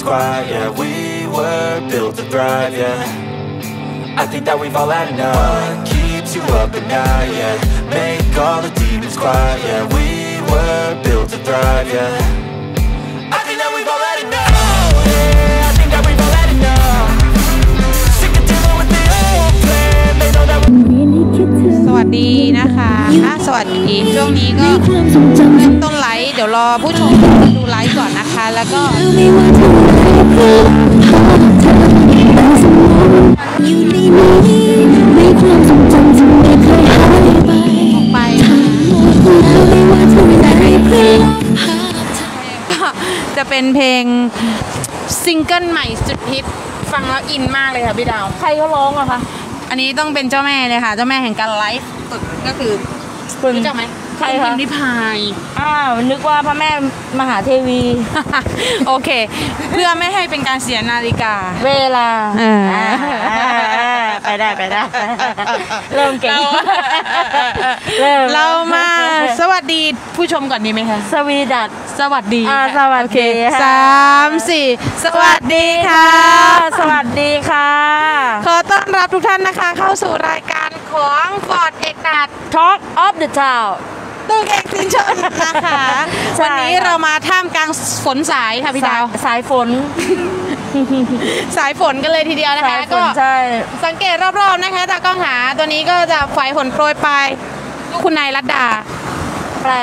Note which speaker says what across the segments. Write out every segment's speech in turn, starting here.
Speaker 1: quiet, yeah. We were built to thrive, yeah. I think that we've all had enough. What keeps you up at night, yeah. Make all the demons quiet, yeah. We were built to thrive, yeah. I think that we've all had enough. Oh, yeah, I think that we've all had enough. Sick of dealing with the old plan. They know that we're
Speaker 2: สวัสดีนะคะสวัสดีช่วงนี้ก็เริ่มต้นไลฟ์เดี๋ยวรอผู้ชมดูไลฟ์ก่อนนะคะแล้วก็ออกไปจะเป็นเพลงซิงเกิลใหม่สุดฮิตฟังแล้วอินมากเลยค่ะพี่ดาวใครเขาร้องอะคะอันนี้ต้องเป็นเจ้าแม่เลยค่ะเจ้าแม่แห่งการไลฟ์ก็คือรู้จักไหมใครคะพิมพ์ริพาย
Speaker 3: นึกว่าพระแม่มหาเทวี
Speaker 2: โอเคเพื่อไม่ให้เป็นการเสียนาฬิกา
Speaker 3: เวลาไปได้เริ่มเก่ง
Speaker 2: เรามาสวัสดีผู้ชมก่อนดีไหมคะ
Speaker 3: สวีดัต
Speaker 2: สวัสดี
Speaker 3: สวัสดี
Speaker 2: 3 4สวัสดีค่ะ
Speaker 3: สวัสดีค่ะ
Speaker 2: ขอต้อนรับทุกท่านนะคะเข้าสู่รายการของฟอร์ดเอกนัท
Speaker 3: Talk of the Town
Speaker 2: ตู้เอกสินชนนะคะวันนี้เรามาท่ามกลางฝนสายค่ะพี่ดาว
Speaker 3: สายฝน
Speaker 2: สายฝนกันเลยทีเดียวนะคะก็สังเกตรอบๆนะคะตากล้องหาตัวนี้ก็จะฝายฝนโปรยปลายคุณนายรัตดา
Speaker 3: แปล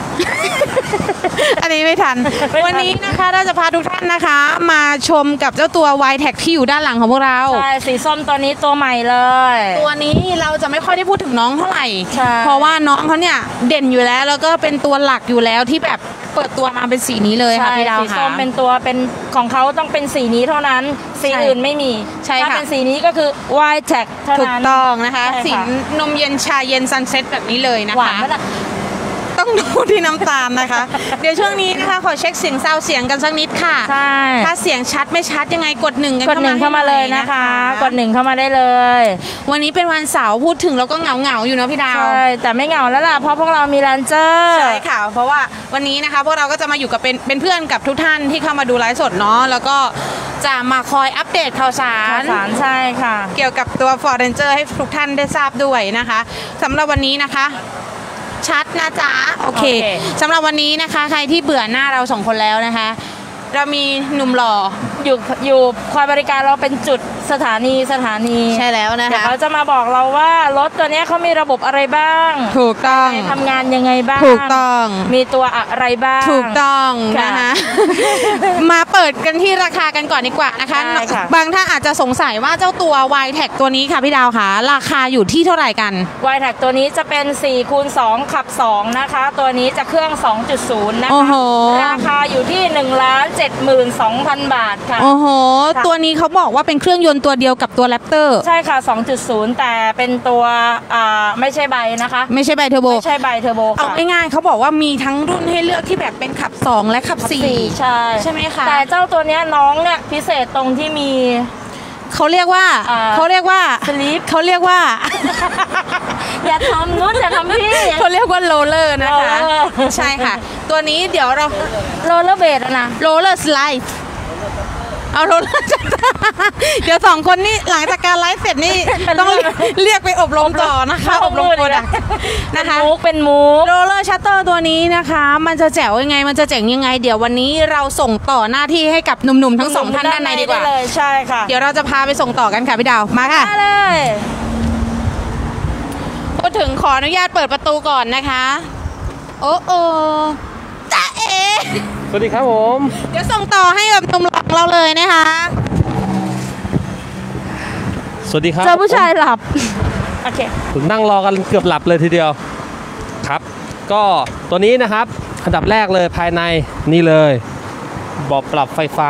Speaker 2: อันนี้ไม่ทันวันนี้นะคะเราจะพาทุกท่านนะคะมาชมกับเจ้าตัว Y-Tech ที่อยู่ด้านหลังของพวกเรา
Speaker 3: ใช่สีส้มตัวนี้ตัวใหม่เลย
Speaker 2: ตัวนี้เราจะไม่ค่อยได้พูดถึงน้องเท่าไหร่เพราะว่าน้องเขาเนี่ยเด่นอยู่แล้วก็เป็นตัวหลักอยู่แล้วที่แบบเปิดตัวมาเป็นสีนี้เลยค่ะพี่ดาวค่ะ
Speaker 3: สีส้มเป็นตัวเป็นของเขาต้องเป็นสีนี้เท่านั้นสีอื่นไม่มี
Speaker 2: ใช่ค่ะ
Speaker 3: ถ้าเป็นสีนี้ก็คือ Y-Tech เท่านั้น
Speaker 2: ถูกต้องนะคะสีนมเย็นชาเย็นซันเซ็ตแบบนี้เลยนะคะหวานต้องดูที่น้ำตาลนะคะ เดี๋ยวช่วงนี้นะคะขอเช็คเสียงซาวเสียงกันสักนิดค่ะ
Speaker 3: ใช่
Speaker 2: ถ้าเสียงชัดไม่ชัดยังไงกด1กัน
Speaker 3: เข้ามาเลยนะคะกด1เข้ามาได้เลย
Speaker 2: วันนี้เป็นวันเสาร์พูดถึงแล้วก็เหงาอยู่เนาะพี่ดาว
Speaker 3: ใช่แต่ไม่เหงาแล้วล่ะเพราะพวกเรามีแรนเจอร์
Speaker 2: ใช่ค่ะเพราะว่าวันนี้นะคะพวกเราก็จะมาอยู่กับเป็นเพื่อนกับทุกท่านที่เข้ามาดูไลฟ์สดเนาะแล้วก็จะมาคอยอัปเดตข่าวสาร
Speaker 3: ใช่ค่ะ
Speaker 2: เกี่ยวกับตัว Ford Ranger ให้ทุกท่านได้ทราบด้วยนะคะสำหรับวันนี้นะคะชัดนะจ๊ะโอเคสำหรับวันนี้นะคะใครที่เบื่อหน้าเรา2คนแล้วนะคะเรามีหนุ่มหล่อ
Speaker 3: อยู่คอยบริการเราเป็นจุดสถานี
Speaker 2: ใช่แล้วนะคะ
Speaker 3: เขาจะมาบอกเราว่ารถตัวนี้เขามีระบบอะไรบ้าง
Speaker 2: ถูกต้อง
Speaker 3: ทำงานยังไงบ้าง
Speaker 2: ถูกต้อง
Speaker 3: มีตัวอะไรบ้าง
Speaker 2: ถูกต้องนะคะมาเปิดกันที่ราคากันก่อนดีกว่านะคะบางท่านอาจจะสงสัยว่าเจ้าตัว Y-Tech ตัวนี้ค่ะพี่ดาวค่ะราคาอยู่ที่เท่าไหร่กัน
Speaker 3: Y-Tech ตัวนี้จะเป็น 4x2 ขับ2นะคะตัวนี้จะเครื่อง 2.0 นะคะราคาอยู่ที่1,72,000 บาทค่ะ
Speaker 2: โอ้โหตัวนี้เขาบอกว่าเป็นเครื่องยนต์ตัวเดียวกับตัว Raptor
Speaker 3: ใช่ค่ะ 2.0 แต่เป็นตัวไม่ใช่ใบนะคะ
Speaker 2: ไม่ใช่ใบเทอร์โบ
Speaker 3: ไม่ใช่ใบเทอร์โบ
Speaker 2: เอาง่ายๆเขาบอกว่ามีทั้งรุ่นให้เลือกที่แบบเป็นขับ2และขับ4ใช่ไหมคะ
Speaker 3: แต่เจ้าตัวนี้น้องเนี่ยพิเศษตรงที่มี
Speaker 2: เขาเรียกว่า
Speaker 3: สลีป
Speaker 2: เขาเรียกว่า
Speaker 3: อย่าทำนู้นอย่าทำพี่
Speaker 2: เขาเรียกว่าโรลเลอร์นะคะใช่ค่ะตัวนี้เดี๋ยวเรา
Speaker 3: โรลเลอร์เบดนะ
Speaker 2: โรลเลอร์สไลด์เอาโรลเลอร์เดี๋ยว2คนนี้หลังจากการไลฟ์เสร็จนี่ต้องเรียกไปอบรมต่อนะคะอบรมโปรดักต์นะคะ
Speaker 3: เป็นมูฟ
Speaker 2: โรลเลอร์ชัตเตอร์ตัวนี้นะคะมันจะแจ๋วยังไงมันจะเจ๋งยังไงเดี๋ยววันนี้เราส่งต่อหน้าที่ให้กับหนุ่มๆทั้ง2ท่านด้านในดีกว่า
Speaker 3: ใช่ค่ะ
Speaker 2: เดี๋ยวเราจะพาไปส่งต่อกันค่ะพี่ดาวมาค่ะ
Speaker 3: เลย
Speaker 2: พูดถึงขออนุญาตเปิดประตูก่อนนะคะโอ้จ้าเอ
Speaker 4: สวัสดีครับผม
Speaker 2: เดี๋ยวส่งต่อให้กับหนุ่มหล่อเราเลยนะคะ
Speaker 4: สวัสดีครับ
Speaker 3: เจอผู้ชายหลับโอเค
Speaker 4: ผมนั่งรอกันเกือบหลับเลยทีเดียวครับก็ตัวนี้นะครับอันดับแรกเลยภายในนี่เลยเบาะปรับไฟฟ้า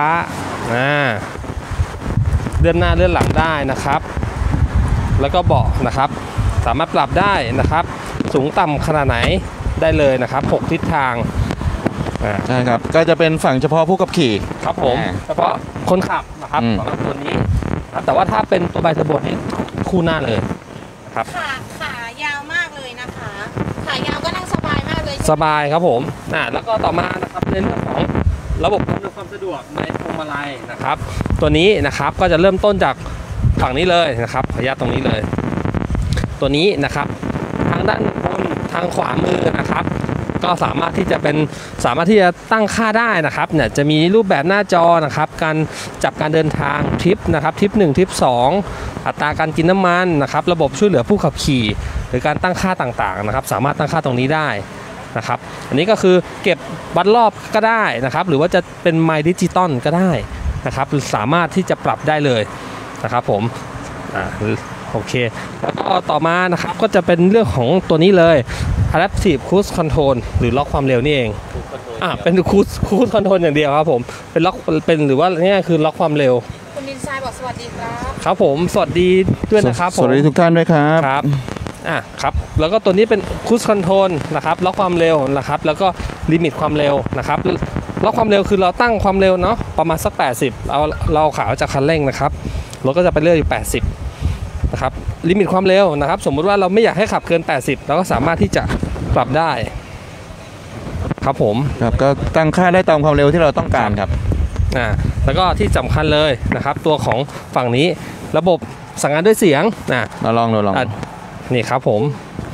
Speaker 4: เลื่อนหน้าเลื่อนหลังได้นะครับแล้วก็เบาะนะครับสามารถปรับได้นะครับสูงต่ำขนาดไหนได้เลยนะครับ6ทิศทาง
Speaker 5: ใช่ครับก็จะเป็นฝั่งเฉพาะผู้ขับขี่
Speaker 4: ครับผมเฉพาะคนขับนะครับสำหรับตัวนี้แต่ว่าถ้าเป็นตัวใบเทอร์โบนี่คู่หน้าเลยครับ
Speaker 2: ขายาวมากเลยนะคะขายาวก็นั่งสบายมากเลย
Speaker 4: สบายครับผมแล้วก็ต่อมานะครับในเรื่องของระบบอำนวยความสะดวกในพวงมาลัยนะครับตัวนี้นะครับก็จะเริ่มต้นจากฝั่งนี้เลยนะครับขออนุญาตตรงนี้เลยตัวนี้นะครับทางด้านบนทางขวามือนะครับก็สามารถที่จะตั้งค่าได้นะครับเนี่ยจะมีรูปแบบหน้าจอนะครับการจับการเดินทางทริปนะครับทริป1ทริป2อัตราการกินน้ำมันนะครับระบบช่วยเหลือผู้ขับขี่หรือการตั้งค่าต่างๆนะครับสามารถตั้งค่าตรงนี้ได้นะครับอันนี้ก็คือเก็บวัดรอบก็ได้นะครับหรือว่าจะเป็นไมล์ดิจิตอลก็ได้นะครับสามารถที่จะปรับได้เลยนะครับผมโอเคแล้วก็ต่อมานะครับก็จะเป็นเรื่องของตัวนี้เลย Adaptive Cruise Control หรือล็อกความเร็วนี่เองเป็น Cruise Control อย่างเดียวครับผมเป็นล็อกเป็นหรือว่าง่ายๆคือล็อกความเร็ว
Speaker 2: คุณดินทรายบอกสวัสดีครับ
Speaker 4: ครับผมสวัสดีด้วยนะครับ
Speaker 5: สวัสดีทุกท่านด้วยครับ
Speaker 4: ครับครับแล้วก็ตัวนี้เป็น Cruise Control นะครับล็อกความเร็วนะครับแล้วก็ลิมิตความเร็วนะครับล็อกความเร็วคือเราตั้งความเร็วเนาะประมาณสัก80เราขาจากคันเร่งนะครับรถก็จะไปเรื่อยอยู่80นะครับลิมิตความเร็วนะครับสมมุติว่าเราไม่อยากให้ขับเกิน80เราก็สามารถที่จะปรับได้ครับผม
Speaker 5: ครับก็ตั้งค่าได้ตามความเร็วที่เราต้องการครับ
Speaker 4: แล้วก็ที่สำคัญเลยนะครับตัวของฝั่งนี้ระบบสั่งงานด้วยเสียง
Speaker 5: เราลอง
Speaker 4: นี่ครับผม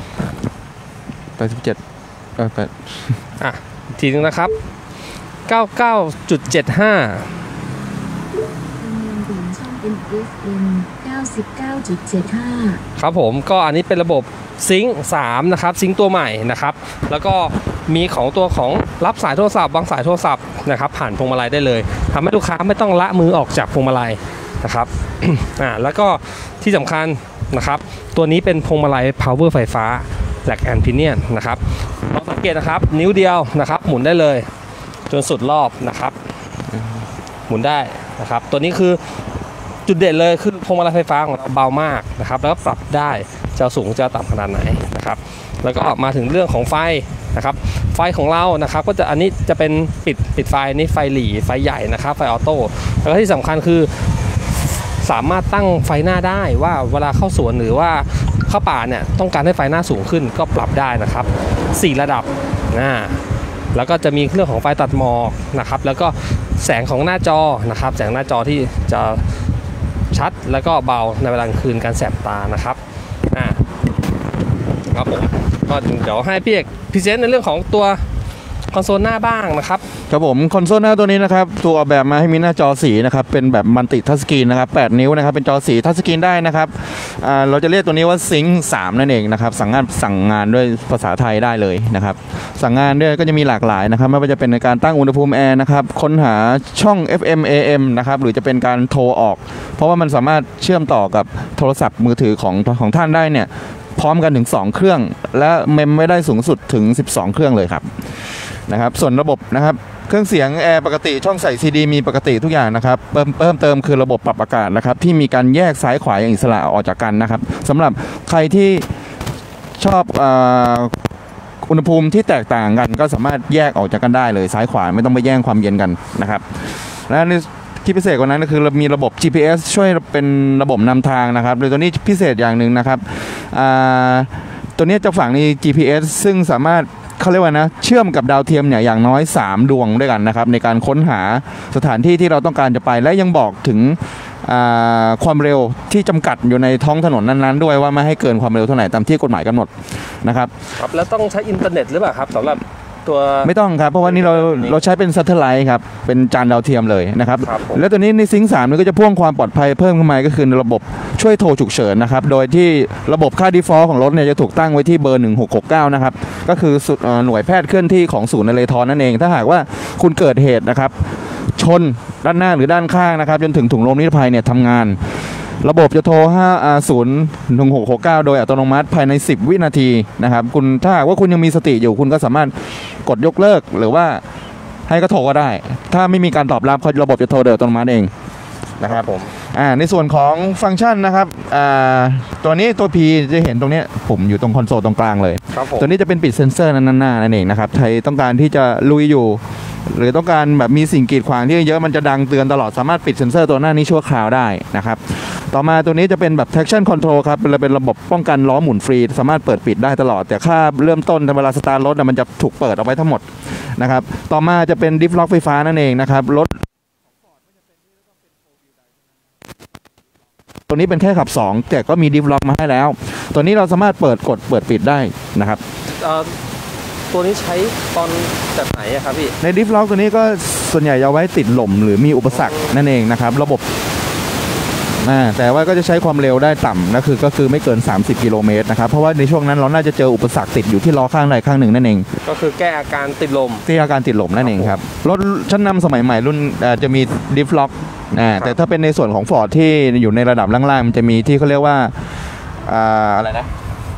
Speaker 5: 87
Speaker 4: ทีนึงนะครับ99.75ครับผมก็อันนี้เป็นระบบซิงค์3นะครับซิงค์ตัวใหม่นะครับแล้วก็มีของตัวของรับสายโทรศัพท์วางสายโทรศัพท์นะครับผ่านพวงมาลัยได้เลยทำให้ลูกค้าไม่ต้องละมือออกจากพวงมาลัยนะครับ แล้วก็ที่สำคัญนะครับตัวนี้เป็นพวงมาลัย power ไฟฟ้า Black and Pinion นะครับลองสังเกตนะครับนิ้วเดียวนะครับหมุนได้เลยจนสุดรอบนะครับหมุนได้นะครับตัวนี้คือจุดเด่นเลยคือพวงมาลัยไฟฟ้าของเราเบามากนะครับแล้วก็ปรับได้จะสูงจะต่ำขนาดไหนนะครับแล้วก็มาถึงเรื่องของไฟนะครับไฟของเรานะครับก็จะอันนี้จะเป็นปิดไฟนี่ไฟหลีไฟใหญ่นะครับไฟออโต้แล้วก็ที่สำคัญคือสามารถตั้งไฟหน้าได้ว่าเวลาเข้าสวนหรือว่าเข้าป่าเนี่ยต้องการให้ไฟหน้าสูงขึ้นก็ปรับได้นะครับ4ระดับแล้วก็จะมีเรื่องของไฟตัดหมอกนะครับแล้วก็แสงของหน้าจอนะครับแสงหน้าจอที่จะชัดแล้วก็เบาในเวลากลางคืนการแสบตานะครับครับผมก็เดี๋ยวให้พี่เอกพรีเซนต์ในเรื่องของตัวคอนโซลหน้าบ้างนะครับ
Speaker 5: ครับผมคอนโซลหน้าตัวนี้นะครับตัวออกแบบมาให้มีหน้าจอสีนะครับเป็นแบบมัลติทัชสกรีนนะครับ8 นิ้วนะครับเป็นจอสีทัชสกรีนได้นะครับเราจะเรียกตัวนี้ว่าซิงค์3นั่นเองนะครับสั่งงานด้วยภาษาไทยได้เลยนะครับสั่งงานด้วยก็จะมีหลากหลายนะครับไม่ว่าจะเป็นในการตั้งอุณหภูมิแอร์นะครับค้นหาช่อง FM AM นะครับหรือจะเป็นการโทรออกเพราะว่ามันสามารถเชื่อมต่อกับโทรศัพท์มือถือของท่านได้เนี่ยพร้อมกันถึง2เครื่องและเมมไม่ได้สูงสุดถึง12เครื่องเลยครับนะครับส่วนระบบนะครับเครื่องเสียงแอร์ปกติช่องใส่ซีดีมีปกติทุกอย่างนะครับเพิ่มเติมคือระบบปรับอากาศนะครับที่มีการแยกซ้ายขวาอย่างอิสระออกจากกันนะครับสำหรับใครที่ชอบอุณหภูมิที่แตกต่างกันก็สามารถแยกออกจากกันได้เลยซ้ายขวาไม่ต้องไปแย่งความเย็นกันนะครับและที่พิเศษกว่านั้นก็คือมีระบบ GPS ช่วยเป็นระบบนำทางนะครับโดยตัวนี้พิเศษอย่างหนึ่งนะครับตัวนี้จะฝังใน GPS ซึ่งสามารถเขาเรียกว่านะเชื่อมกับดาวเทียมเนี่ยอย่างน้อย3ดวงด้วยกันนะครับในการค้นหาสถานที่ที่เราต้องการจะไปและยังบอกถึงความเร็วที่จำกัดอยู่ในท้องถนนนั้นๆด้วยว่าไม่ให้เกินความเร็วเท่าไหร่ตามที่กฎหมายกำหนดนะครับ
Speaker 4: แล้วต้องใช้อินเทอร์เน็ตหรือเปล่าครับสำหรับตัว
Speaker 5: ไม่ต้องครับเพราะว่านี่เราใช้เป็นซัตเทอร์ไลท์ครับเป็นจานดาวเทียมเลยนะครับแล้วตัวนี้ในซิงค์3นี่ก็จะพ่วงความปลอดภัยเพิ่มขึ้นมาก็คือระบบช่วยโทรฉุกเฉินนะครับโดยที่ระบบค่า default ของรถเนี่ยจะถูกตั้งไว้ที่เบอร์1669นะครับก็คือหน่วยแพทย์เคลื่อนที่ของศูนย์นเรศวรนั่นเองถ้าหากว่าคุณเกิดเหตุนะครับชนด้านหน้าหรือด้านข้างนะครับจนถึงถุงลมนิรภัยเนี่ยทำงานระบบจะโทร01669โดยอัตโนมัติภายใน10วินาทีนะครับคุณถ้าหากว่าคุณยังมีสติอยู่คุณก็สามารถกดยกเลิกหรือว่าให้ก็โทรก็ได้ถ้าไม่มีการตอบรับระบบจะโทรโดยอัตโนมัติเองนะครับผมในส่วนของฟังก์ชันนะครับตัวนี้ตัว P จะเห็นตรงนี้ผมอยู่ตรงคอนโซลตรงกลางเลยตัวนี้จะเป็นปิดเซ็นเซอร์นั่นเองนะครับใครต้องการที่จะลุยอยู่หรือต้องการแบบมีสิ่งกีดขวางที่เยอะมันจะดังเตือนตลอดสามารถปิดเซ็นเซอร์ตัวหน้านี้ชั่วคราวได้นะครับต่อมาตัวนี้จะเป็นแบบ traction control ครับเป็นระบบป้องกันล้อหมุนฟรีสามารถเปิดปิดได้ตลอดแต่ค่าเริ่มต้นเวลาสตาร์ทรถมันจะถูกเปิดออกไปทั้งหมดนะครับต่อมาจะเป็นดิฟล็อกไฟฟ้านั่นเองนะครับรถตัวนี้เป็นแค่ขับ2แต่ก็มีดิฟล็อกมาให้แล้วตัวนี้เราสามารถเปิดกดเปิดปิดได้นะครับ
Speaker 4: ตัวนี้ใช้ตอนแบบไหนครับพี่
Speaker 5: ในดิฟล็อกตัวนี้ก็ส่วนใหญ่จะไว้ติดหล่มหรือมีอุปสรรคนั่นเองนะครับระบบแต่ว่าก็จะใช้ความเร็วได้ต่ำก็คือไม่เกิน30กิโลเมตรนะครับเพราะว่าในช่วงนั้นเราน่าจะเจออุปสรรคติดอยู่ที่ล้อข้างใดข้างหนึ่งนั่นเอง
Speaker 4: ก็คือแก้อาการติดลม
Speaker 5: นั่นเองครับรถชั้นนำสมัยใหม่รุ่นจะมีดิฟล็อกแต่ถ้าเป็นในส่วนของ Ford ที่อยู่ในระดับล่างๆมันจะมีที่เขาเรียกว่าอะไรนะ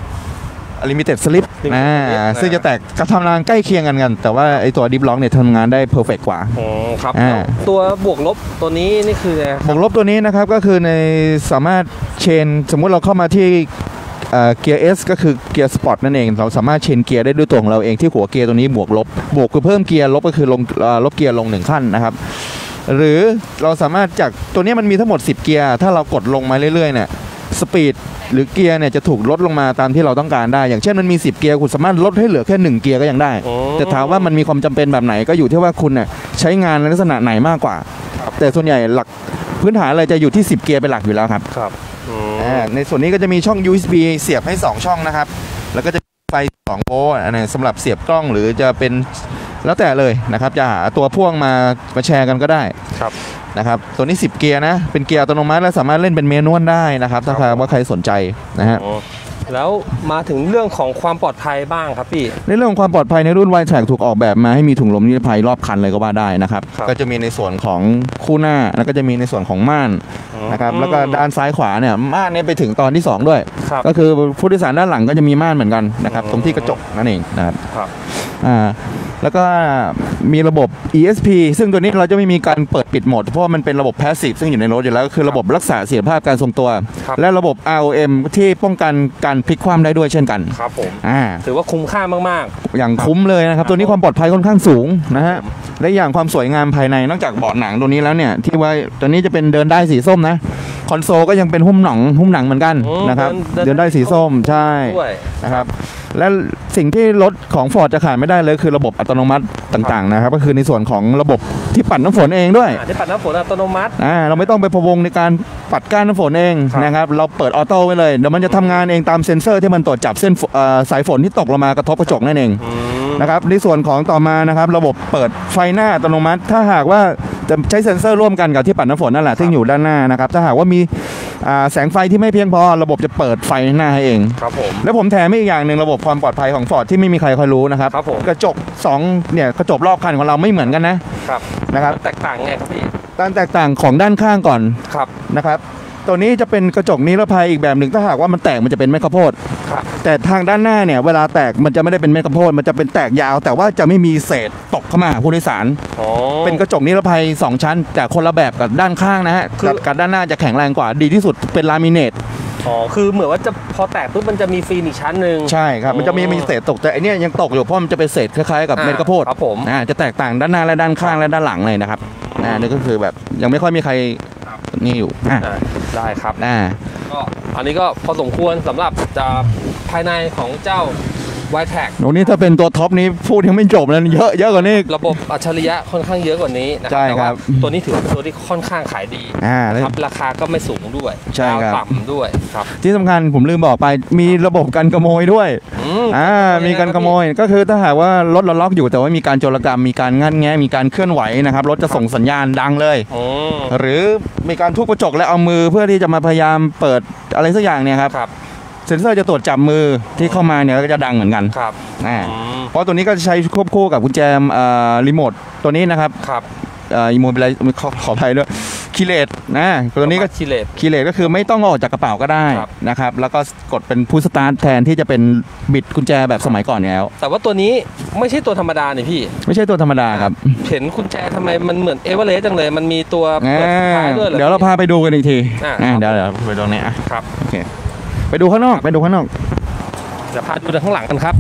Speaker 5: Limited Slip ซึ่งจะแตกกระทำงานใกล้เคียงกันแต่ว่าไอตัวดิฟล็อกเนี่ยทำงานได้เพอร์เฟกต์กว่า
Speaker 4: ครับตัวบวกลบตัวนี้นี่คือบ
Speaker 5: วกลบตัวนี้นะครับก็คือในสามารถเชนสมมุติเราเข้ามาที่เกียร์ S ก็คือเกียร์สปอร์ตนั่นเองเราสามารถเชนเกียร์ได้ด้วยตัวของเราเองที่หัวเกียร์ตัวนี้บวกคือเพิ่มเกียร์ลบก็คือลบเกียร์ลง1ขั้นนะครับหรือเราสามารถจากตัวนี้มันมีทั้งหมด10เกียร์ถ้าเรากดลงมาเรื่อยๆเนี่ยสปีดหรือเกียร์เนี่ยจะถูกลดลงมาตามที่เราต้องการได้อย่างเช่นมันมี10เกียร์คุณสามารถลดให้เหลือแค่1เกียร์ก็ยังได้แต่ถามว่ามันมีความจำเป็นแบบไหนก็อยู่ที่ว่าคุณเนี่ยใช้งานในลักษณะไหนมากกว่าแต่ส่วนใหญ่หลักพื้นฐานอะไรจะอยู่ที่10เกียร์เป็นหลักอยู่แล้วครับในส่วนนี้ก็จะมีช่อง USB เสียบให้2ช่องนะครับแล้วก็จะไฟ2โวลต์สำหรับเสียบกล้องหรือจะเป็นแล้วแต่เลยนะครับจะหาตัวพ่วงมาแชร์กันก็ได้นะครับตัวนี้10เกียร์นะเป็นเกียร์อัตโนมัติและสามารถเล่นเป็นเมนูได้นะครับถ้าว่าใครสนใจนะฮะ
Speaker 4: แล้วมาถึงเรื่องของความปลอดภัยบ้างครับพี่
Speaker 5: ในเรื่องของความปลอดภัยในรุ่น Y-Track ถูกออกแบบมาให้มีถุงลมนิรภัยรอบคันเลยก็ว่าได้นะครับก็จะมีในส่วนของคู่หน้าแล้วก็จะมีในส่วนของม่านนะครับแล้วก็ด้านซ้ายขวาเนี่ยม่านเนี่ยไปถึงตอนที่2ด้วยก็คือผู้โดยสารด้านหลังก็จะมีม่านเหมือนกันนะครับตรงที่กระจกนั่นเองนะครับแล้วก็มีระบบ ESP ซึ่งตัวนี้เราจะไม่มีการเปิดปิดโหมดเพราะมันเป็นระบบ Passive ซึ่งอยู่ในรถอยู่แล้วก็คือระบบรักษาเสถียรภาพการทรงตัวและระบบ ROM ที่ป้องกันการพลิกคว่ำได้ด้วยเช่นกัน
Speaker 4: ครับผมถือว่าคุ้มค่ามาก
Speaker 5: ๆอย่างคุ้มเลยนะครับตัวนี้ความปลอดภัยค่อนข้างสูงนะฮะและอย่างความสวยงามภายในนอกจากเบาะหนังตัวนี้แล้วเนี่ยที่ว่าตัวนี้จะเป็นเดินได้สีส้มนะคอนโซลก็ยังเป็นหุ้มหนังเหมือนกันนะครับเดินได้สีส้มใช่นะครับและสิ่งที่รถของ Ford จะขาดไม่ได้เลยคือระบบอัตโนมัติต่างๆนะครับก็คือในส่วนของระบบที่ปัดน้ำฝนเองด้วย
Speaker 4: ที่ปัดน้ำฝนอัตโนมัติ
Speaker 5: เราไม่ต้องไปพะวงในการปัดก้านน้ำฝนเองนะครับเราเปิดออโต้ไว้เลยเดี๋ยวมันจะทำงานเองตามเซ็นเซอร์ที่มันตรวจจับเส้นสายฝนที่ตกลงมากระทบกระจกนั่นเองนะครับในส่วนของต่อมานะครับระบบเปิดไฟหน้าอัตโนมัติถ้าหากว่าจะใช้เซ็นเซอร์ร่วมกันกับที่ปัดน้ำฝนนั่นแหละที่อยู่ด้านหน้านะครับถ้าหากว่ามีแสงไฟที่ไม่เพียงพอระบบจะเปิดไฟหน้าให้เอง
Speaker 4: ครับผม
Speaker 5: และผมแถมอีกอย่างหนึ่งระบบความปลอดภัยของ Ford ที่ไม่มีใครคอยรู้นะครับกระจก2เนี่ยกระจกรอบคันของเราไม่เหมือนกันนะครับ
Speaker 4: แตกต่างไงครับพี่
Speaker 5: การแตกต่างของด้านข้างก่อนนะครับตัวนี้จะเป็นกระจกนิรภัยอีกแบบหนึ่งถ้าหากว่ามันแตกมันจะเป็นเม็ดข้าวโพดแต่ทางด้านหน้าเนี่ยเวลาแตกมันจะไม่ได้เป็นเม็ดข้าวโพดมันจะเป็นแตกยาวแต่ว่าจะไม่มีเศษตกเข้ามาผู้โดยสารเป็นกระจกนิรภัย2ชั้นแต่คนละแบบกับด้านข้างนะฮะกับด้านหน้าจะแข็งแรงกว่าดีที่สุดเป็นลามิเนต
Speaker 4: คือเหมือนว่าจะพอแตกปุ๊บมันจะมีฟิล์มอีกชั้นหนึ่ง
Speaker 5: ใช่ครับมันจะมีเศษตกแต่อันนี้ยังตกอยู่เพราะมันจะเป็นเศษคล้ายๆกับเม็ดข้าวโพด
Speaker 4: ครับผม
Speaker 5: จะแตกต่างด้านหน้าและด้านข้างและด้านหลังเลยนะครับนี่ก็คือแบบยังไม่ค่อยมีใครนี่อยู่
Speaker 4: ได้ครับก็อันนี้ก็พอสมควรสำหรับจะภายในของเจ้า Y-Track
Speaker 5: ตรงนี้ถ้าเป็นตัวท็อปนี้พูดยังไม่จบเลยเยอะกว่านี้
Speaker 4: ระบบอัจฉริยะค่อนข้างเยอะกว่านี้
Speaker 5: นะครับใช่ครับ
Speaker 4: ตัวนี้ถือเป็นตัวที่ค่อนข้างขายดีครับราคาก็ไม่สูงด้วย
Speaker 5: ใช่ครับ
Speaker 4: ต่ำด้วยครับ
Speaker 5: ที่สำคัญผมลืมบอกไปมีระบบกันขโมยด้วยมีการขโมยก็คือถ้าหากว่ารถเราล็อกอยู่แต่ว่ามีการโจรกรรมมีการงัดแงะมีการเคลื่อนไหวนะครับรถจะส่งสัญญาณดังเลยหรือมีการทุบกระจกและเอามือเพื่อที่จะมาพยายามเปิดอะไรสักอย่างเนี่ยครับเซ็นเซอร์จะตรวจจับมือที่เข้ามาเนี่ยก็จะดังเหมือนกันเพราะตัวนี้ก็จะใช้ควบคู่กับกุญแจรีโมทตัวนี้นะครับอีโมบิไลขออภัยด้วยคีเลตตัวนี้ก็คีเลตก็คือไม่ต้องออกจากกระเป๋าก็ได้นะครับแล้วก็กดเป็นพุชสตาร์ทแทนที่จะเป็นบิดกุญแจแบบสมัยก่อนแล้ว
Speaker 4: แต่ว่าตัวนี้ไม่ใช่ตัวธรรมดาเนี่ยพี่
Speaker 5: ไม่ใช่ตัวธรรมดาครับ
Speaker 4: เห็นกุญแจทำไมมันเหมือนเอเวอเรสต์จังเลยมันมีตัวเปิดท้ายด้วย
Speaker 5: เดี๋ยวเราพาไปดูกันอีกทีเดี๋ยวไปตรงนี้
Speaker 4: ครับ
Speaker 5: โอเคไปดูข้างนอกเ
Speaker 4: ดี๋ยวพาดูข้างหลังกันครับ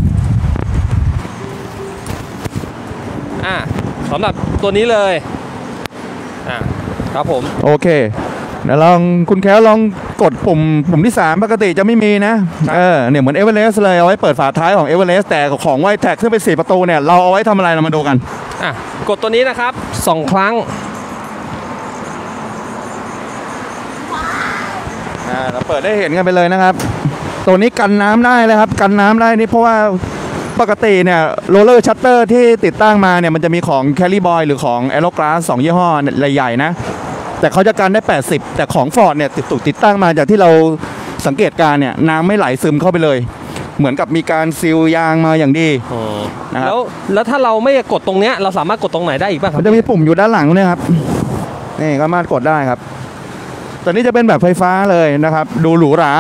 Speaker 4: สำหรับตัวนี้เลยครับผม
Speaker 5: โอเคเดี๋ยวลองคุณแคลลองกดปุ่มที่3ปกติจะไม่มีนะเนี่ยเหมือนเอเวอเรสต์เลยเอาไว้เปิดฝาท้ายของเอเวอเรสต์แต่ของไวแท็กซึ่งเป็น4ประตูเนี่ยเราเอาไว้ทำอะไรเรามาดูกัน
Speaker 4: กดตัวนี้นะครับ2 ครั้ง
Speaker 5: เราเปิดได้เห็นกันไปเลยนะครับตัวนี้กันน้ำได้เลยครับกันน้ำได้นี่เพราะว่าปกติเนี่ยโรลเลอร์ชัตเตอร์ที่ติดตั้งมาเนี่ยมันจะมีของแคลรี่บอยหรือของแอโรกลาส2ยี่ห้อใหญ่ๆนะแต่เขาจะกันได้80แต่ของ Ford เนี่ยติดตั้งมาจากที่เราสังเกตการเนี่ยน้ำไม่ไหลซึมเข้าไปเลยเหมือนกับมีการซีลยางมาอย่างดี
Speaker 4: นะครับแล้วถ้าเราไม่กดตรงเนี้ยเราสามารถกดตรงไหนได้อีกบ้างครับ
Speaker 5: มันจะมีปุ่มอยู่ด้านหลังเนี่ยครับนี่ก็สามารถกดได้ครับตอนนี้จะเป็นแบบไฟฟ้าเลยนะครับดูหรูหรา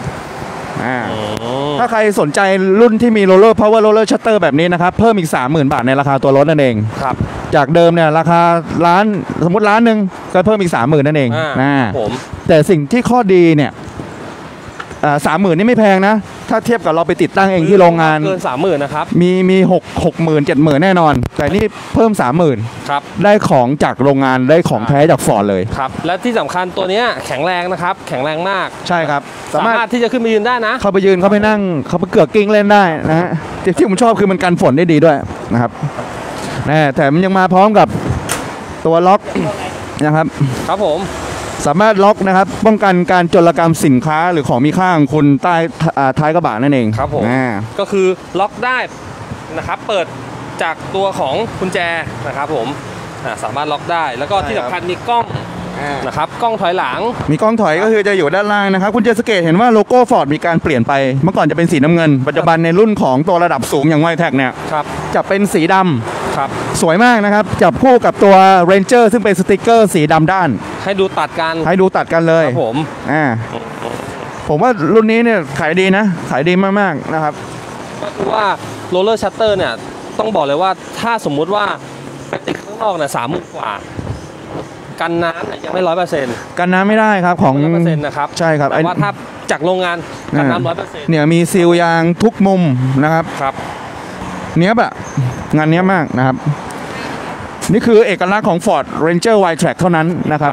Speaker 5: ถ้าใครสนใจรุ่นที่มีโรลเลอร์พาวเวอร์โรลเลอร์ชัตเตอร์แบบนี้นะครับเพิ่มอีก 30,000 บาทในราคาตัวรถนั่นเอง
Speaker 4: ครับ
Speaker 5: จากเดิมเนี่ยราคาล้านสมมติล้านหนึ่งก็เพิ่มอีก 30,000 นั่นเองแต่สิ่งที่ข้อดีเนี่ย30,000นี่ไม่แพงนะถ้าเทียบกับเราไปติดตั้งเองที่โรงงาน
Speaker 4: เกิน 30,000 นะครับ
Speaker 5: มี60,000 70,000 แน่นอนแต่นี่เพิ่ม 30,000
Speaker 4: ครับ
Speaker 5: ได้ของจากโรงงานได้ของแท้จากฟอร์ดเลย
Speaker 4: ครับและที่สำคัญตัวนี้แข็งแรงนะครับแข็งแรงมาก
Speaker 5: ใช่ครับ
Speaker 4: สามารถที่จะขึ้นไปยืนได้นะ
Speaker 5: เข้าไปยืนเข้าไปนั่งเข้าไปเกือกกิ้งเล่นได้นะฮะที่ผมชอบคือมันกันฝนได้ดีด้วยนะครับแถมยังมาพร้อมกับตัวล็อกนะครับ
Speaker 4: ครับผม
Speaker 5: สามารถล็อกนะครับป้องกันการโจรกรรมสินค้าหรือของมีค่าของคุณใต้ท้ายกระบะนั่นเอง
Speaker 4: ครับผมก็คือล็อกได้นะครับเปิดจากตัวของกุญแจนะครับผมสามารถล็อกได้แล้วก็ที่สำคัญมีกล้องนะครับกล้องถอยหลัง
Speaker 5: มีกล้องถอยก็คือจะอยู่ด้านล่างนะครับคุณจะสังเกตเห็นว่าโลโก้ฟอร์ดมีการเปลี่ยนไปเมื่อก่อนจะเป็นสีน้ำเงินปัจจุบันในรุ่นของตัวระดับสูงอย่างไวแท็กเนี่ยจะเป็นสีดำ
Speaker 4: ครับ
Speaker 5: สวยมากนะครับจับคู่กับตัว Ranger ซึ่งเป็นสติกเกอร์สีดำด้าน
Speaker 4: ให้ดูตัดกัน
Speaker 5: เลย
Speaker 4: ครับ
Speaker 5: ผมว่ารุ่นนี้เนี่ยขายดีนะขายดีมากๆนะครับ
Speaker 4: ก็คือว่าโรลเลอร์ชัตเตอร์เนี่ยต้องบอกเลยว่าถ้าสมมุติว่าไปติดข้างนอกเนี่ย30,000 กว่ากันน้ำยังไม่100%
Speaker 5: กันน้ำไม่ได้ครับของ
Speaker 4: 100%นะครับ
Speaker 5: ใช่ครับ
Speaker 4: แต่ว่าถ้าจากโรงงานกันน้ำ100%
Speaker 5: เนี่ยมีซีลยางทุกมุมนะครับเนี้ยแบบงานเนี้ยมากนะครับนี่คือเอกลักษณ์ของ Ford Ranger Y-Track เท่านั้นนะครับ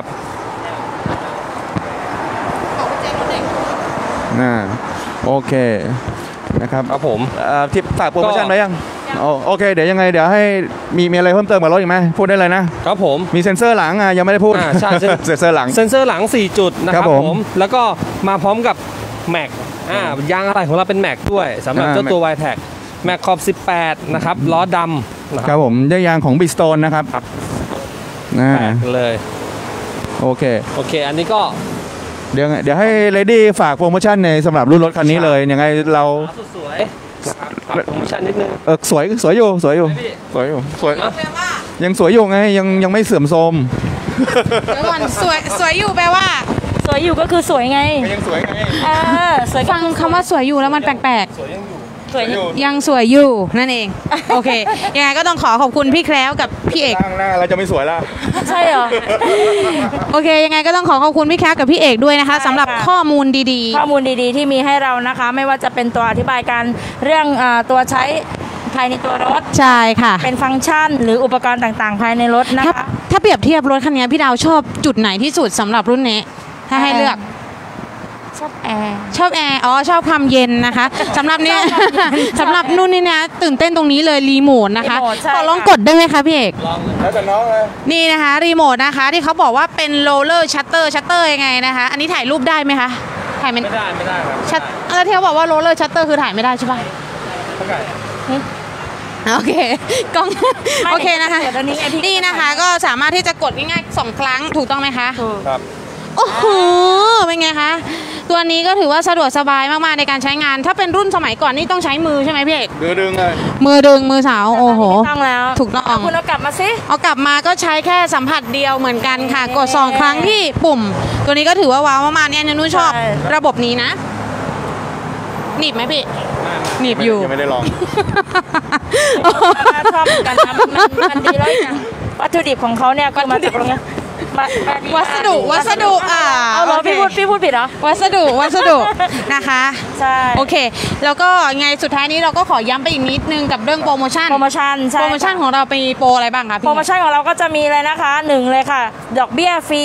Speaker 5: โอเคนะครับ
Speaker 4: ครับผม
Speaker 5: ทิปฝากโปรโมชั่นไว้ยังโอเคเดี๋ยวยังไงเดี๋ยวให้มีอะไรเพิ่มเติมกับรถอีกไหมพูดได้เลยนะครับ
Speaker 4: ผม
Speaker 5: มีเซ็นเซอร์หลังยังไม่ได้พูด
Speaker 4: ใช่
Speaker 5: เซ็นเซอร์ห
Speaker 4: ลัง4 จุดนะครับผมแล้วก็มาพร้อมกับแม็กยางอะไรของเราเป็นแม็กด้วยสำหรับเจ้าตัว Y-Track แม็กขอบ18นะครับล้อดำ
Speaker 5: นะครับผมได้ยางของ Bridgestone นะครับ
Speaker 4: เลย
Speaker 5: โอเค
Speaker 4: อันนี้ก็
Speaker 5: เดี๋ยวให้เลดี้ฝากโปรโมชั่นในสำหรับรุ่นรถคันนี้เลยยังไงเรา
Speaker 4: สวยโปรโมชั่นนิดนึง
Speaker 5: สวยอยู่ยังสวยอยู่ไงยังไม่เสื่อมโทรม
Speaker 2: เดี๋ยวก่อนสวยอยู่แปลว่า
Speaker 3: สวยอยู่ก็คือสวยไง
Speaker 5: ยังสวยไง
Speaker 2: สวยฟังคำว่าสวยอยู่แล้วมันแปลก
Speaker 5: ๆสวย
Speaker 2: ยังสวยอยู่นั่นเองโอเคยังไงก็ต้องขอบคุณพี่แคล้วกับพี่เอก
Speaker 5: ตั้งหน้าเราจะไม่สวยแล้ว
Speaker 3: ใช่เหรอ
Speaker 2: โอเคยังไงก็ต้องขอบคุณพี่แคล้วกับพี่เอกด้วยนะคะสำหรับข้อมูลดี
Speaker 3: ๆที่มีให้เรานะคะไม่ว่าจะเป็นตัวอธิบายการเรื่องตัวใช้ภายในตัวรถ
Speaker 2: ใช่ค่ะ
Speaker 3: เป็นฟังก์ชันหรืออุปกรณ์ต่างๆภายในรถนะคะ
Speaker 2: ถ้าเปรียบเทียบรถคันนี้พี่ดาวชอบจุดไหนที่สุดสำหรับรุ่นนี้ถ้าให้เลือก
Speaker 3: ชอบแอร์
Speaker 2: ชอบความเย็นนะคะสำหรับเนี้ยสำหรับนู่นนี่นะตื่นเต้นตรงนี้เลยรีโมทนะคะขอลองกดได้ไหมคะพี่เอก
Speaker 5: แล้วแต่น้องเลย
Speaker 2: นี่นะคะรีโมทนะคะที่เขาบอกว่าเป็นโรลเลอร์ชัตเตอร์ยังไงนะคะอันนี้ถ่ายรูปได้ไหมคะถ่ายไม่
Speaker 4: ได้
Speaker 2: ครับแล้วที่เขาบอกว่าโรลเลอร์ชัตเตอร์คือถ่ายไม่ได้ใช่ปะโอเคกล้องโอเคนะคะนี่นะคะก็สามารถที่จะกดง่ายๆ2 ครั้งถูกต้องไหมคะ
Speaker 5: ครับ
Speaker 2: โอ้โหเป็นไงคะตัวนี้ก็ถือว่าสะดวกสบายมากๆในการใช้งานถ้าเป็นรุ่นสมัยก่อนนี่ต้องใช้มือใช่ไหมพี่เอก
Speaker 5: มือดึงเลย
Speaker 2: มือสาวโอ้โห
Speaker 3: ต้องแล้ว
Speaker 2: ถูกต้อง
Speaker 3: คุณเอากลับมาสิ
Speaker 2: เอากลับมาก็ใช้แค่สัมผัสเดียวเหมือนกันค่ะกด2 ครั้งที่ปุ่มตัวนี้ก็ถือว่าว้าวมากๆเนี่ยนุ่นชอบระบบนี้นะหนีบไหมพี่หนีบอยู่
Speaker 5: ยังไม่ได้ลอง
Speaker 3: ชอบกันนะมันดีแล้วนะวัตถุดิบของเขาเนี่ยก็มาจากโรงงาน
Speaker 2: วัสดุ
Speaker 3: เอาเหรอพี่พูดผิดเหรอ
Speaker 2: วัสดุนะคะ
Speaker 3: ใช่
Speaker 2: โอเคแล้วก็ไงสุดท้ายนี้เราก็ขอย้ำไปอีกนิดนึงกับเรื่องโปรโมชั่น
Speaker 3: ใช่
Speaker 2: โปรโมชั่นของเรามีโปรอะไรบ้างคะพี่
Speaker 3: โปรโมชั่นของเราก็จะมีเลยนะคะ1เลยค่ะดอกเบี้ยฟรี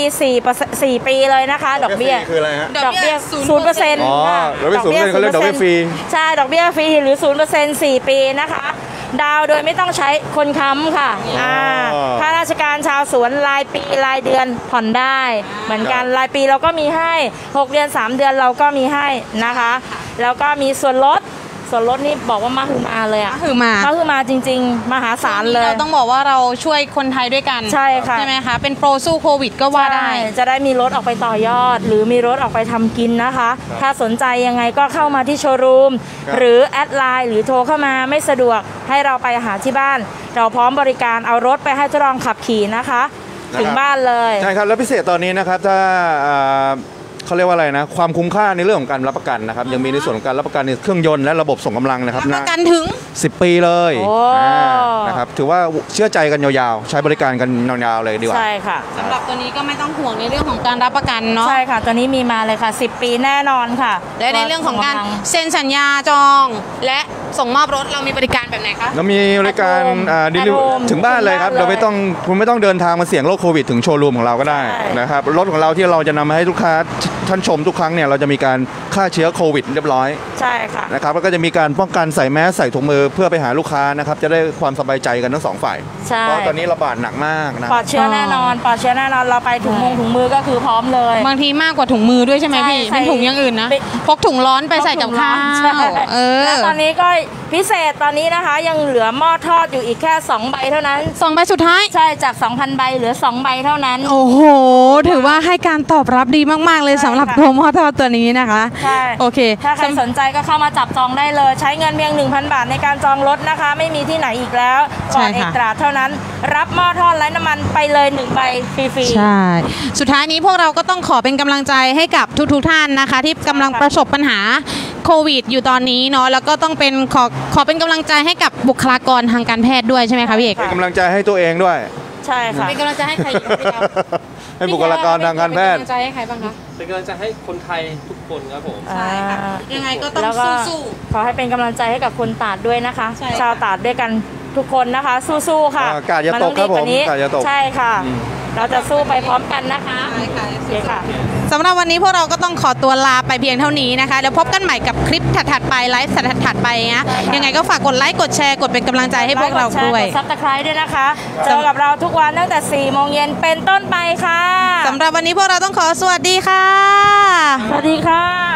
Speaker 3: 4 ปีเลยนะคะดอกเบี้ย
Speaker 5: คืออะไรฮะ
Speaker 3: ดอกเบี้ย 0%
Speaker 5: อ๋อดอกเบี้ย 0% เขาเรียกดอกเบี้ยฟรี
Speaker 3: ใช่ดอกเบี้ยฟรีหรือ 0% 4 ปีนะคะดาวโดยไม่ต้องใช้คนค้ำค่ะข้าราชการชาวสวนรายปีรายเดือนผ่อนได้เหมือนกันรายปีเราก็มีให้6 เดือน 3 เดือนเราก็มีให้นะคะแล้วก็มีส่วนลดนี่บอกว่ามาคือมาเลยอ่ะ
Speaker 2: คือมา
Speaker 3: จริงๆมหาศาลเลย
Speaker 2: เราต้องบอกว่าเราช่วยคนไทยด้วยกัน
Speaker 3: ใช่ค่ะ
Speaker 2: ใช่ไหมคะเป็นโปรสู้โควิดก็ว่าได้
Speaker 3: จะได้มีรถออกไปต่อยอดหรือมีรถออกไปทำกินนะคะถ้าสนใจยังไงก็เข้ามาที่โชว์รูมหรือแอดไลน์หรือโทรเข้ามาไม่สะดวกให้เราไปหาที่บ้านเราพร้อมบริการเอารถไปให้ทดลองขับขี่นะคะถึงบ้านเลย
Speaker 5: ใช่ครับแล้วพิเศษตอนนี้นะครับถ้าเขาเรียกว่าอะไรนะความคุ้มค่าในเรื่องของการรับประกันนะครับยังมีในส่วนของการรับประกันในเครื่องยนต์และระบบส่งกำลังนะครับ
Speaker 2: รับประกันถึง
Speaker 5: 10 ปีเลยนะครับถือว่าเชื่อใจกันยาวๆใช้บริการกันยาวๆเลยดีกว่า
Speaker 3: ใช่ค่ะ
Speaker 2: สำหรับตัวนี้ก็ไม่ต้องห่วงในเรื่องของการรับประกันเนาะ
Speaker 3: ใช่ค่ะตัวนี้มีมาเลยค่ะ10 ปีแน่นอนค่ะ
Speaker 2: และในเรื่องของการเซ็นสัญญาจองและส่งมอบรถเรามีบริการแบบไหนคะ
Speaker 5: เรามีบริการถึงบ้านเลยครับเราคุณไม่ต้องเดินทางมาเสี่ยงโรคโควิดถึงโชว์รูมของเราก็ได้นะครับรถของเราที่เราจะนำมาให้ลูกค้าท่านชมทุกครั้งเนี่ยเราจะมีการฆ่าเชื้อโควิดเรียบร้อย
Speaker 3: ใช่ค่ะ
Speaker 5: นะครับแล้วก็จะมีการป้องกันใส่แมสใส่ถุงมือเพื่อไปหาลูกค้านะครับจะได้ความสบายใจกันทั้ง2 ฝ่ายเพราะตอนนี้ระบาดหนักมากนะ
Speaker 3: ปลอดเชื้อแน่นอนเราไปถุงมือก็คือพร้อมเลย
Speaker 2: บางทีมากกว่าถุงมือด้วยใช่ไหมพี่เป็นถุงอย่างอื่นนะพกถุงร้อนไปใส่กับข้าว
Speaker 3: แล้วตอนนี้ก็พิเศษตอนนี้นะคะยังเหลือหม้อทอดอยู่อีกแค่2 ใบเท่านั้น
Speaker 2: 2 ใบสุดท้าย
Speaker 3: ใช่จาก 2,000 ใบเหลือ2 ใบเท่านั้น
Speaker 2: โอ้โหถือว่าให้การตอบรับดีมากๆเลยสำหรับโปรหม้อทอดตัวนี้นะคะ
Speaker 3: ใช่
Speaker 2: โอเค
Speaker 3: ถ้าใครสนใจก็เข้ามาจับจองได้เลยใช้เงินเพียง 1,000 บาทในการจองรถนะคะไม่มีที่ไหนอีกแล้วก่อนเอกตราเท่านั้นรับหม้อทอดไร้น้ำมันไปเลย1 ใบฟรี
Speaker 2: ๆใช่สุดท้ายนี้พวกเราก็ต้องขอเป็นกำลังใจให้กับทุกท่านนะคะที่กำลังประสบปัญหาโควิดอยู่ตอนนี้เนาะแล้วก็ต้องเป็นขอเป็นกำลังใจให้กับบุคลากรทางการแพทย์ด้วยใช่ไหมคะพี่เอก
Speaker 5: เป็นกำลังใจให้ตัวเองด้วย
Speaker 3: ใช่ค่ะ
Speaker 2: เป็นกำลังใจให้ใครอีก
Speaker 5: ให้บุคลากรทางการแพทย์
Speaker 2: เป็นกำลังใจให้ใครบ้างคะ
Speaker 4: เป็นกำลังใจให้คนไทยทุกคนครับผม
Speaker 2: ใช่ค่ะยังไงก็ต้องสู้
Speaker 3: ขอให้เป็นกำลังใจให้กับคนตราดด้วยนะคะชาวตราดด้วยกันทุกคนนะคะสู้ๆค่ะ
Speaker 5: กาดอย่าตกครับผมกาดอย่าตก
Speaker 3: ใช่ค่ะเราจะสู้ไปพร้อมกันนะคะใช่ค่ะ
Speaker 2: สำหรับวันนี้พวกเราก็ต้องขอตัวลาไปเพียงเท่านี้นะคะเดี๋ยวพบกันใหม่กับคลิปถัดๆไปไลฟ์ถัดๆไปนะยังไงก็ฝากกดไลค์กดแชร์กดเป็นกำลังใจให้พวกเราด้วย
Speaker 3: ซับสไครต์ด้วยนะคะเจอกับเราทุกวันตั้งแต่ 4 โมงเย็นเป็นต้นไปค่ะ
Speaker 2: สำหรับวันนี้พวกเราต้องขอสวัสดีค่ะ
Speaker 3: สวัสดีค่ะ